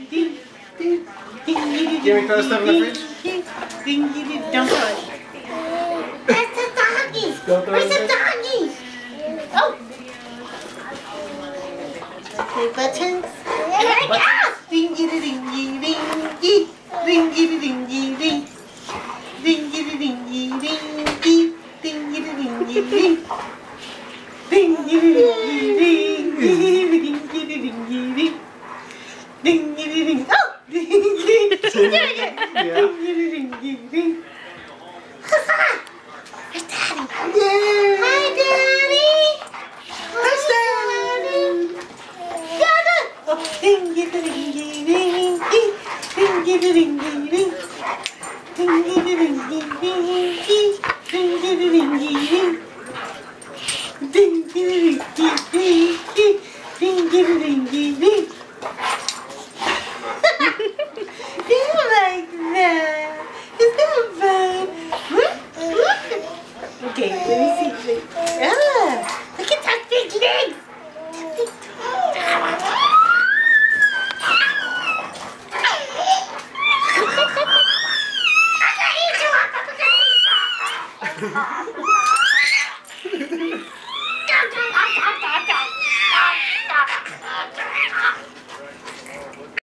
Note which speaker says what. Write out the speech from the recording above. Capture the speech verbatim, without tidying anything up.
Speaker 1: ding, ding, ding,
Speaker 2: Can we throw stuff in the fridge?
Speaker 1: ding, ding, ding, don't touch. That's the doggies. Where's the doggies? Oh. Okay, buttons. There we go. Dingy, dingy, dingy, dingy, dingy, ding. Dingy, dingy, dingy, dingy, dingy, ding. Dingy, dingy, dingy, dingy, dingy, ding. Dingy, dingy, oh, dingy. She's doing it. Dingy, dingy, ding. Huzzah! Where's Daddy? Yay! Hi, Daddy. Where's Daddy? Daddy. Oh, dingy, dingy, dingy, dingy, dingy, ding. Dingy, dingy, dingy, dingy, dingy, dingy, ding. Ding, ding, ding, ding, ding, ding, ding, ding, ding. You like that? Is that fun? Okay, let me see. Ah, look at that big leg. I'm gonna eat you up. I'm gonna eat you up.